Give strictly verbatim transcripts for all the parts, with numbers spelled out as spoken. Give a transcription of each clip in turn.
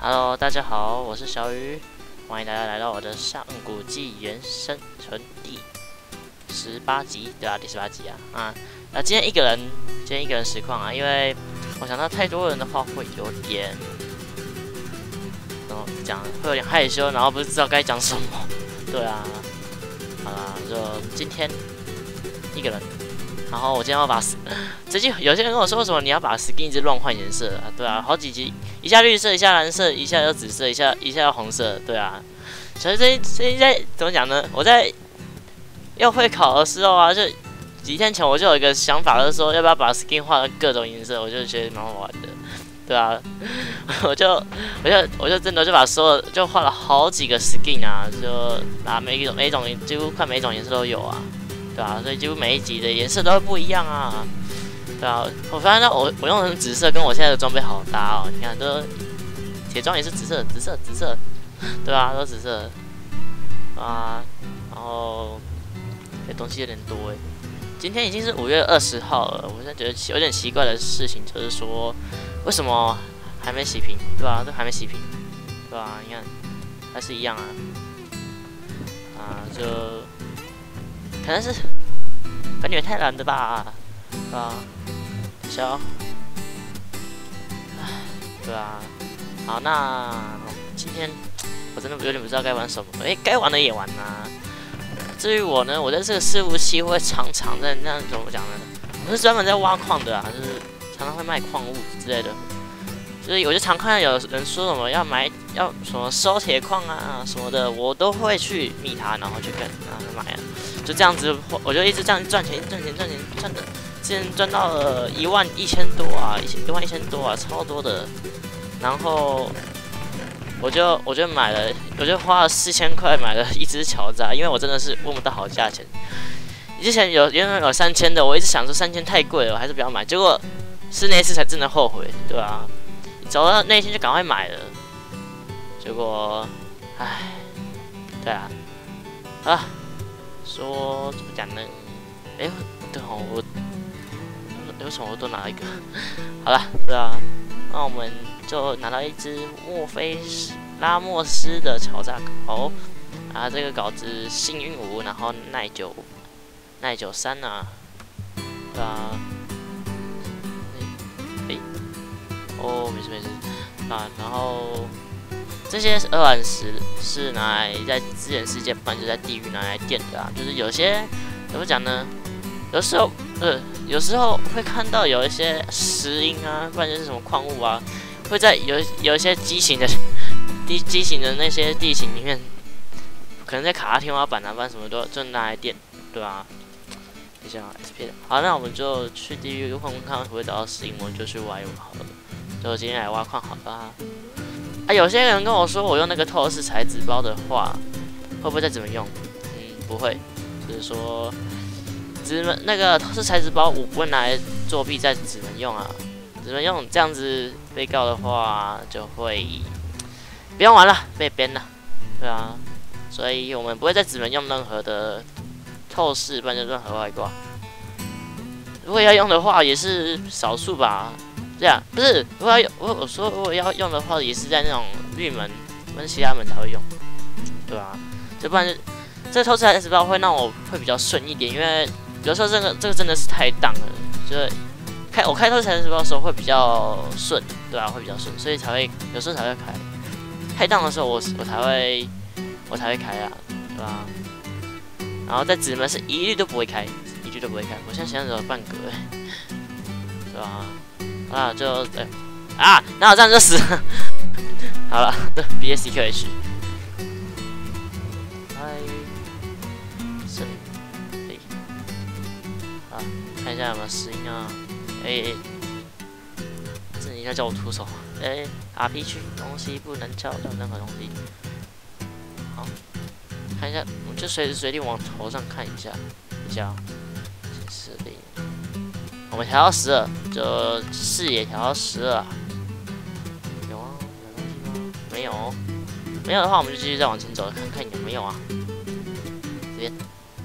Hello， 大家好，我是小雨，欢迎大家来到我的《上古纪原生存》第十八集，对啊，第十八集啊，啊，那今天一个人，今天一个人实况啊，因为我想到太多人的话会有点，怎么讲，会有点害羞，然后不知道该讲什么，对啊，好啦，就今天一个人。 然后我今天要把，最近有些人跟我说，为什么你要把 skin 一直乱换颜色啊？对啊，好几集，一下绿色，一下蓝色，一下又紫色，一下一下又红色，对啊。所以这这在怎么讲呢？我在要会考的时候啊，就几天前我就有一个想法，就是说要不要把 skin 画成各种颜色，我就觉得蛮好玩的，对啊。我就我就我就真的就把所有就画了好几个 skin 啊，就把每一种每一种几乎快每一种颜色都有啊。 对啊，所以几乎每一集的颜色都会不一样啊。对啊，我发现到我我用成紫色，跟我现在的装备好搭哦。你看，都铁装也是紫色，紫色，紫色，对啊，都紫色啊。然后这东西有点多哎。今天已经是五月二十号了，我现在觉得有点奇怪的事情就是说，为什么还没洗屏？对吧、啊？都还没洗屏，对吧、啊？你看，还是一样啊。啊，就。 可能是感觉太懒了吧，对啊，小，唉，对啊，好，那今天我真的有点不知道该玩什么，哎、欸，该玩的也玩啦。至于我呢，我在这个伺服器会常常在那怎么讲呢？我是专门在挖矿的啊，就是常常会卖矿物之类的。 所以我就常看到有人说什么要买要什么收铁矿啊什么的，我都会去密他，然后去跟然后去买啊，就这样子，我就一直这样赚钱赚钱赚钱赚的，之前赚到了一万一千多啊，一千一万一千多啊，超多的。然后我就我就买了，我就花了四千块买了一只乔扎，因为我真的是问不到好价钱。之前有原本有三千的，我一直想说三千太贵了，我还是不要买，结果是那一次才真的后悔，对吧、啊？ 走到那一天就赶快买了，结果，唉，对啊，啊，说怎么讲呢？哎、欸，对哦，我为什么我多拿一个？好了，对啊，那我们就拿到一只墨菲斯拉莫斯的乔扎稿啊，这个稿子幸运五，然后耐久耐久三啊，对啊。 哦，没事没事啊，然后这些二卵石是拿来在资源世界，不然就在地狱拿来垫的啊。就是有些怎么讲呢？有时候呃，有时候会看到有一些石英啊，不然就是什么矿物啊，会在有有一些畸形的地畸形的那些地形里面，可能在卡天花板啊，不然什么都就拿来垫，对吧、啊？ 比较 S P 的，好，那我们就去地狱看看会不会找到石英，我们就去挖一挖好了。 就今天来挖矿好吧？啊，有些人跟我说，我用那个透视材质包的话，会不会再怎么用？嗯，不会，就是说，只能那个透视材质包我不会拿来作弊，再只能用啊，只能用这样子被告的话，就会不用玩了，被编了，对啊，所以我们不会再只能用任何的透视，不然就任何外挂。如果要用的话，也是少数吧。 这样不是，如果要我我说如果要用的话，也是在那种绿门跟其他门才会用，对吧、啊？这不然就这个透视 S 包会让我会比较顺一点，因为有时候这个这个真的是太荡了，就是开我开透视 S 包的时候会比较顺，对吧、啊？会比较顺，所以才会有时候才会开。太荡的时候我我才会我才会开啊，对吧、啊？然后在纸门是一律都不会开，一律都不会开。我现在想想有半格，对吧、啊？ 啊，就对、欸、啊，那我这样就死了。好了 ，B S C Q H， 嗨，是，哎，好，看一下有没有石英啊？哎、欸，这你应该叫我徒手。哎、欸、，R P 区东西不能叫到任何东西。好，看一下，我们就随时随地往头上看一下，一下、哦，实力。 我们调到十二，就视野调到十二。有啊，有东西吗？没有。没有的话，我们就继续再往前走，看看有没有啊。这边，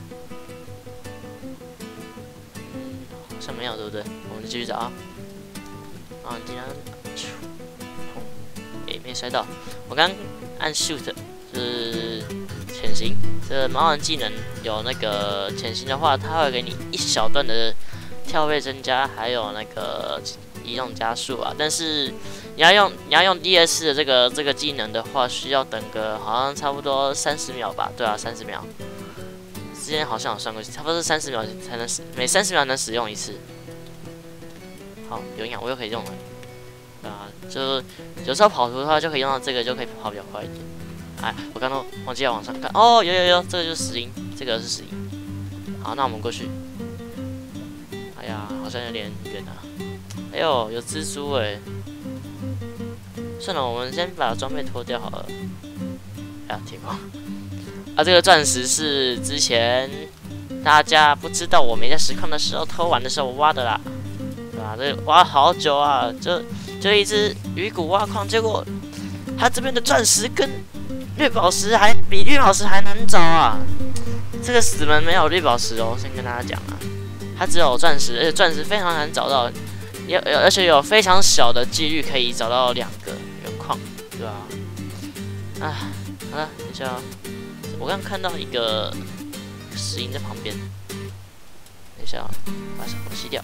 好像没有，对不对？我们就继续找啊。啊，竟然，哎、欸，没没摔到。我刚按 shoot 就是潜行，这盲人技能有那个潜行的话，它会给你一小段的跳位增加，还有那个移动加速啊。但是你要用你要用第二次的这个这个技能的话，需要等个好像差不多三十秒吧？对啊，三十秒。之前好像有算过，差不多是三十秒才能使，每三十秒能使用一次。好，有营养，我又可以用了。对啊，就有时候跑图的话，就可以用到这个，就可以跑比较快一点。哎，我刚刚忘记要往上看。哦，有有有，这个就是石英，这个是石英。好，那我们过去。哎呀，好像有点远啊。哎呦，有蜘蛛哎。算了，我们先把装备脱掉好了。哎呀，铁矿。啊，这个钻石是之前大家不知道我没在实况的时候偷玩的时候挖的啦，对吧？这挖好久啊，就就一只鱼骨挖矿，结果它这边的钻石跟绿宝石还比绿宝石还难找啊！这个死门没有绿宝石哦，先跟大家讲啊，它只有钻石，而且钻石非常难找到，有而且有非常小的几率可以找到两个原矿，对吧？啊，好了，等一下哦。我刚看到一个石英在旁边，等一下、喔，把小火吸掉。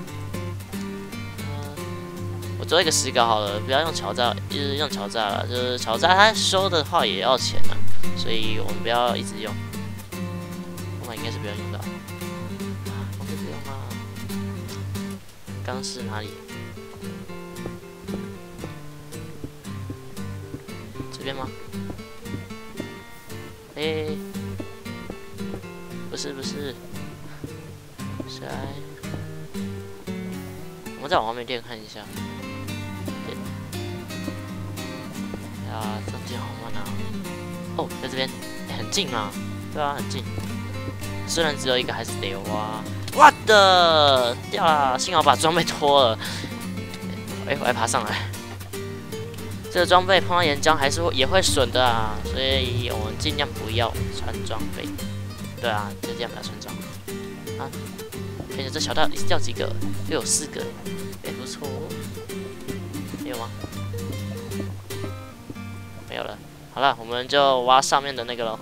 呃、我做一个石膏好了，不要用敲诈，一直用敲诈了。就是敲诈它收的话也要钱啊，所以我们不要一直用。我们应该是不要用到。我们不用吗？刚是哪里？这边吗？哎、欸，不是不是，下来，我们再往外面练看一下。对，呀，中间好慢啊！哦，在这边、欸、很近嘛，对啊，很近。虽然只有一个，还是得挖。我的掉了，幸好把装备脱了。哎、欸，我还爬上来。这个装备碰到岩浆还是会也会损的啊，所以我们尽量不要穿装备。对啊，就这样不要穿装。啊，看着这小道掉几个，又有四个，也、欸、不错哦。没有吗？没有了。好了，我们就挖上面的那个喽。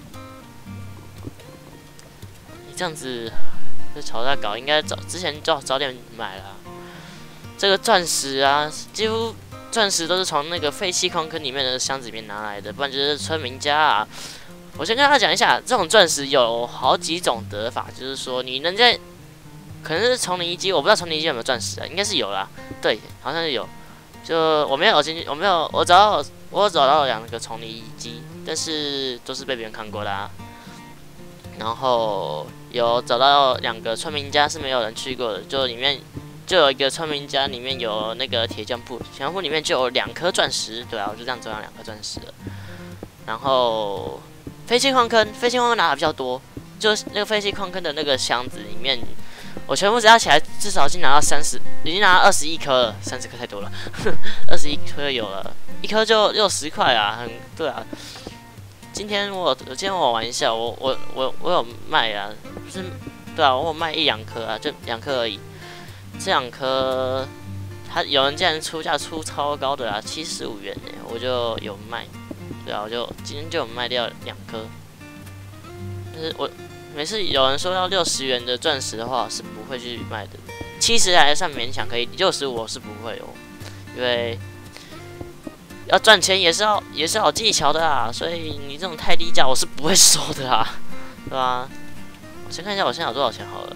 你这样子，这炒菜搞应该早之前就早点买了、啊。这个钻石啊，几乎。钻石都是从那个废弃矿坑里面的箱子里面拿来的，不然就是村民家啊。我先跟大家讲一下，这种钻石有好几种得法，就是说你能在，可能是丛林遗迹，我不知道丛林遗迹有没有钻石啊，应该是有啦，对，好像是有。就我没有进去，我没有，我找到我找到两个丛林遗迹，但是都是被别人看过的啊。然后有找到两个村民家是没有人去过的，就里面。就有一个村民家，里面有那个铁匠铺，铁匠铺里面就有两颗钻石，对啊，我就这样找到两颗钻石了。然后废弃矿坑，废弃矿坑拿的比较多，就是那个废弃矿坑的那个箱子里面，我全部加起来至少已经拿到三十，已经拿到二十一颗了，三十颗太多了，二十一颗有了，一颗就六十块啊，很对啊。今天我今天我玩一下，我我我我有卖啊，不是对啊，我有卖一两颗啊，就两颗而已。这两颗，他有人竟然出价出超高的啊，七十五元呢，我就有卖，对啊，我就今天就有卖掉两颗。但是我每次有人说要六十元的钻石的话，我是不会去卖的。七十还算勉强可以，六十我是不会哦，因为要赚钱也是要也是要技巧的啊，所以你这种太低价我是不会收的啊，对吧？我先看一下我现在有多少钱好了。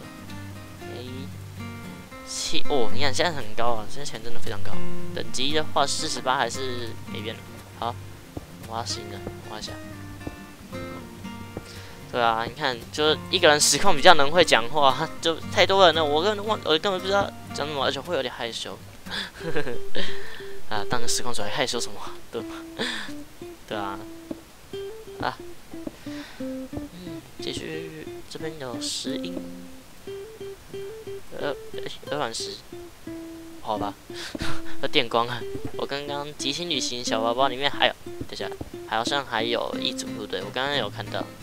七哦，你看现在很高啊，现在钱真的非常高。等级的话，四十八还是没变的。好，挖新的，挖一下。对啊，你看，就一个人实况比较能会讲话，就太多人了，我根本忘，我根本不知道讲什么，而且会有点害羞。啊，当个实况主还害羞什么？对吧？对啊。啊。嗯，继续，这边有石英。呃，鹅卵石，好吧，要电光啊！我刚刚极星旅行小包包里面还有，等一下，好像还有一组，对不对？我刚刚有看到，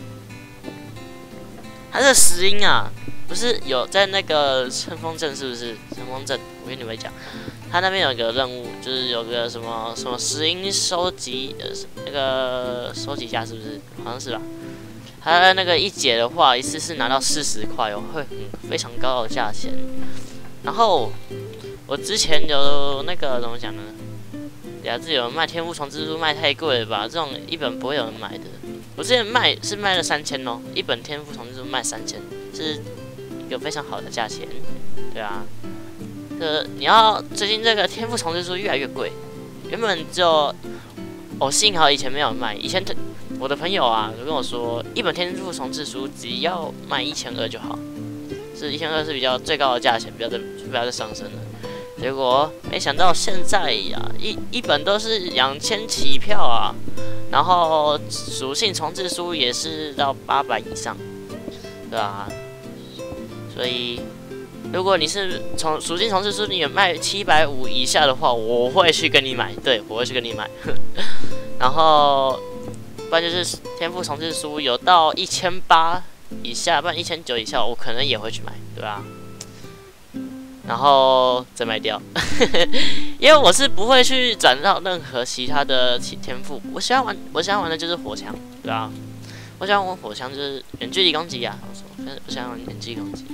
它是石英啊，不是有在那个乘风镇是不是？乘风镇，我跟你们讲， 他那边有一个任务，就是有个什么什么石英收集呃那个收集家是不是？好像是吧。他那个一解的话，一次是拿到四十块哦，会很非常高的价钱。然后我之前有那个怎么讲呢？雅致有人卖天赋重置书卖太贵了吧？这种一本不会有人买的。我之前卖是卖了三千哦，一本天赋重置书卖三千，是一个非常好的价钱。对啊，呃，你要最近这个天赋重置书越来越贵，原本就哦幸好以前没有卖，以前我的朋友啊就跟我说，一本天赋重置书只要卖一千二就好，是一千二是比较最高的价钱，不要再不要再上升了。结果没想到现在呀，一一本都是两千起票啊，然后属性重置书也是到八百以上，对啊，所以如果你是从属性重置书你也卖七百五以下的话，我会去跟你买，对，我会去跟你买。然后不然就是天赋重置书有到一千八以下，不然一千九以下，我可能也会去买，对吧？然后再卖掉，因为我是不会去转到任何其他的天赋。我喜欢玩，我喜欢玩的就是火枪，对啊，我喜欢玩火枪，就是远距离攻击啊。我说，我喜欢玩远距离攻击。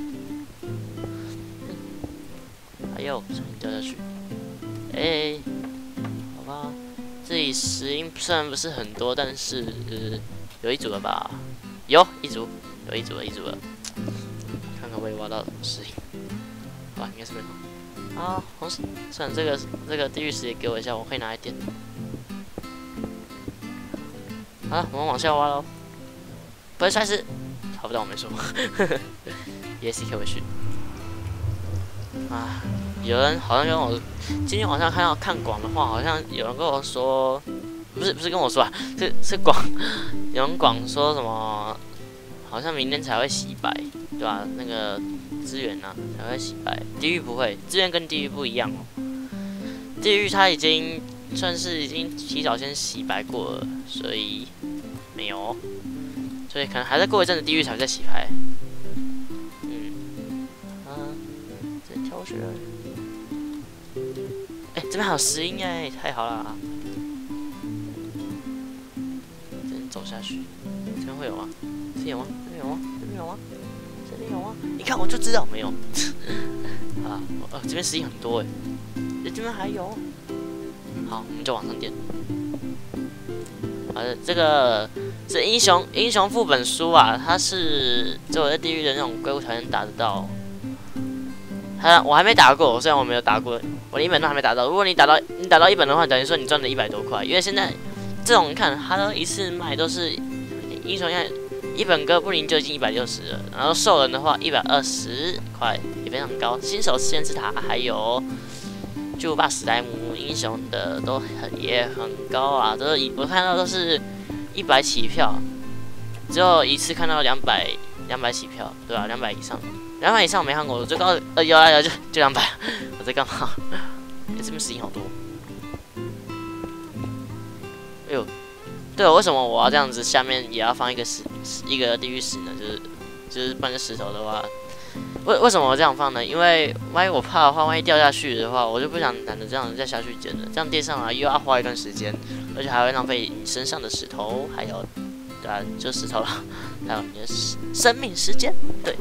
还有，掉下去，哎、欸，好吧，这里石英虽然不是很多，但是、呃、有一组了吧？有一组，有一组了，一组了。看看我也挖到石英。哇，应该是没有。啊，红石，算了，这个这个地狱石也给我一下，我可以拿来点。好了，我们往下挖喽。不会摔死，好不当我没说。也是可以回去。啊，有人好像跟我今天晚上看到看广的话，好像有人跟我说，不是不是跟我说啊，是是广，有人广说什么，好像明天才会洗白，对吧、啊？那个。资源啊才会洗白，地狱不会，资源跟地狱不一样哦。地狱它已经算是已经提早先洗白过了，所以没有，所以可能还在过一阵子地狱才会再洗牌。嗯，啊，再跳去了。哎、欸，这边还有石英哎，太好了！这边走下去，这边会有吗？这边有吗？这边有吗？这边有吗？这边有吗？你看我就知道没有。啊，呃，这边石英很多哎，这边还有。好，我们就往上点。呃，这个是英雄英雄副本书啊，它是只有在地狱的那种怪物才能打得到。它我还没打过，虽然我没有打过，我一本都还没打到。如果你打到你打到一本的话，等于说你赚了一百多块，因为现在这种你看，它都一次卖都是英雄看。一本哥布林就已经一百六十了，然后兽人的话一百二十块，也非常高。新手实验之塔还有巨无霸史莱姆英雄的都很也很高啊，都是我看到都是一百起票，只有一次看到两百两百起票，对吧、啊？两百以上，两百以上我没看过，我最高呃有啊有就就两百，我在干嘛？欸、这边石英好多，哎呦。对，为什么我要这样子？下面也要放一个石，一个地狱石呢？就是，就是搬个石头的话，为为什么我这样放呢？因为万一我怕的话，万一掉下去的话，我就不想懒得这样再下去捡了。这样跌上来又要花一段时间，而且还会浪费你身上的石头，还有，对啊，就石头了，还有你的生命时间。对，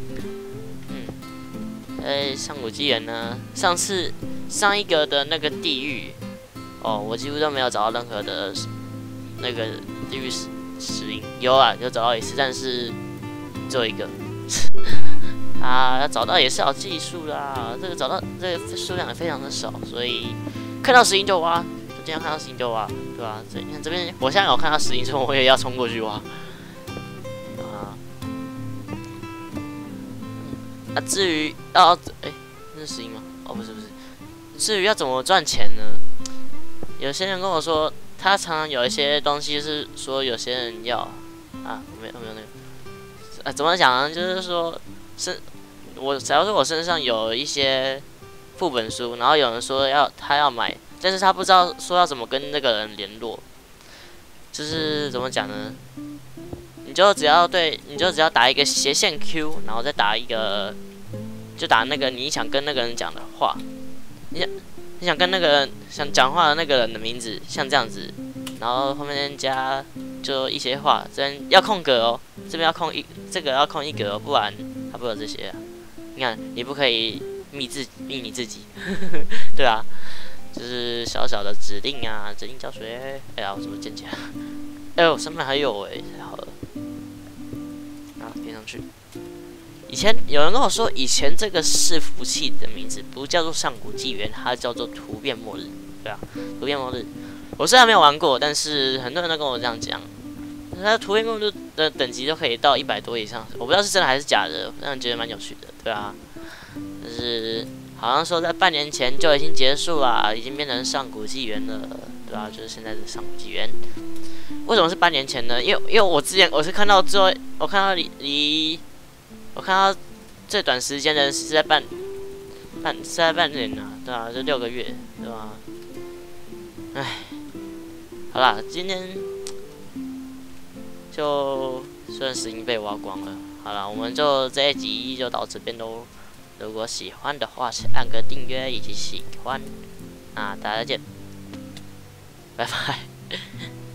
嗯，哎，上古纪元呢？上次上一个的那个地狱，哦，我几乎都没有找到任何的。那个地狱石石英有啊，有找到一次，但是只有一个。啊，要找到也是要技术啦，这个找到这个数量也非常的少，所以看到石英就挖，就经常看到石英就挖，对吧、啊？这你看这边，我现在有看到石英之后，我也要冲过去挖。啊，那、啊、至于要哎、欸，那是石英吗？哦，不是不是。至于要怎么赚钱呢？有些人跟我说。他常常有一些东西是说有些人要啊，没有没有那个，呃、啊，怎么讲呢？就是说，身我假如说我身上有一些副本书，然后有人说要他要买，但是他不知道说要怎么跟那个人联络，就是怎么讲呢？你就只要对，你就只要打一个斜线 Q， 然后再打一个，就打那个你想跟那个人讲的话，你你想跟那个人想讲话的那个人的名字像这样子，然后后面加就一些话，这边要空格哦，这边要空一，这个要空一格哦，不然它不会有这些啊。你看，你不可以密自密你自己，对啊，就是小小的指令啊，指令教学。哎呀，我怎么捡起来？哎呦，上面还有哎，太好了，啊，贴上去。以前有人跟我说，以前这个伺服器的名字不叫做上古纪元，它叫做突变末日。对啊，突变末日。我虽然没有玩过，但是很多人都跟我这样讲。它突变末日的等级都可以到一百多以上，我不知道是真的还是假的，让人觉得蛮有趣的，对啊。但是好像说在半年前就已经结束了，已经变成上古纪元了，对啊，就是现在的上古纪元。为什么是半年前呢？因为因为我之前我是看到最后，我看到离离。我看到最短时间的是在半半是在半年啊，对啊，就六个月，对吧？唉，好啦，今天就顺时已经被挖光了。好啦，我们就这一集就到这边喽。如果喜欢的话，请按个订阅以及喜欢。那大家再见，拜拜。